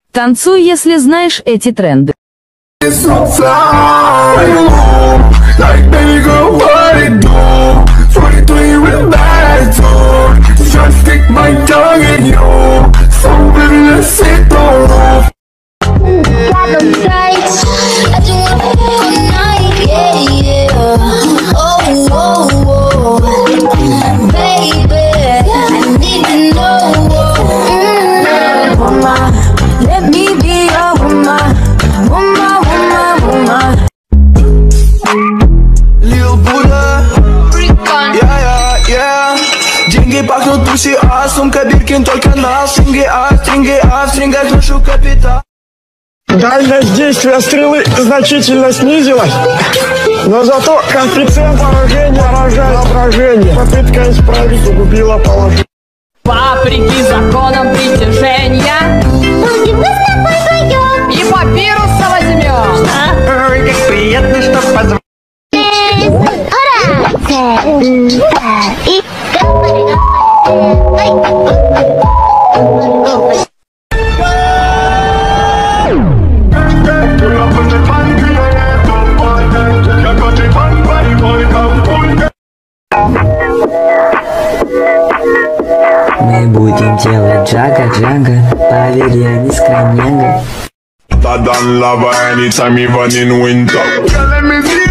Танцуй, если знаешь эти тренды. Деньги пахнут пуси, а сумка Биркин только на стринге, в стрингах ношу капитал. Дальность действия стрелы значительно снизилась, но зато коэффициент поражения рожает отражение. Попытка исправить угубила положение. Вопреки законам притяжения мы с тобой вдвоем и папируса возьмем. Ой, как приятно, что позвонил. Мы будем делать джага-джага, поверь, я не скромняга. Hotter than lava anytime, even in winter.